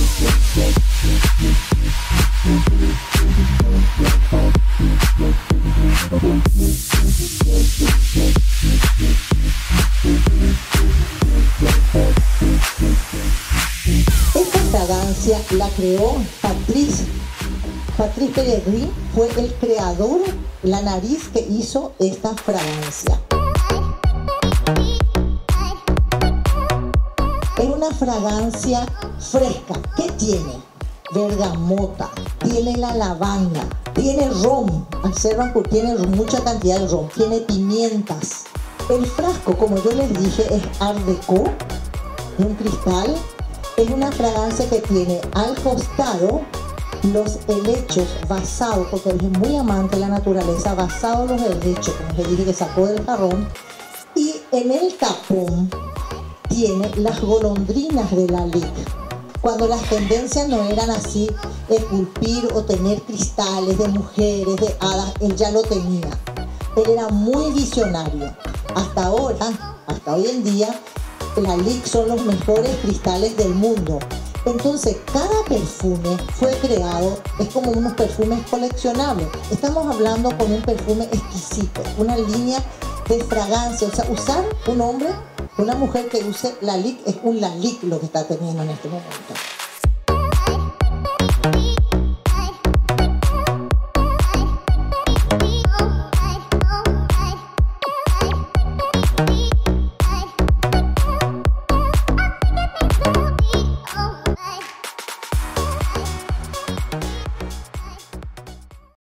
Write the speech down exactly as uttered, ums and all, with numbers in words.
Esta fragancia la creó Patrice. Patrice Pellegrin fue el creador, la nariz que hizo esta fragancia. Es una fragancia fresca. ¿Qué tiene? Bergamota, tiene la lavanda, tiene ron. Observan que tiene mucha cantidad de ron, tiene pimientas. El frasco, como yo les dije, es Art Deco, es un cristal. Es una fragancia que tiene al costado los helechos basados, porque él es muy amante de la naturaleza, basados los helechos, como les dije, que sacó del jarrón. Y en el tapón tiene las golondrinas de la Lic. Cuando las tendencias no eran así, esculpir o tener cristales de mujeres, de hadas, él ya lo tenía. Él era muy visionario. Hasta ahora, hasta hoy en día, la Lic son los mejores cristales del mundo. Entonces, cada perfume fue creado, es como unos perfumes coleccionables. Estamos hablando con un perfume exquisito, una línea de fragancia. O sea, usar un hombre, una mujer que use la Lic, es un la Lic lo que está teniendo en este momento.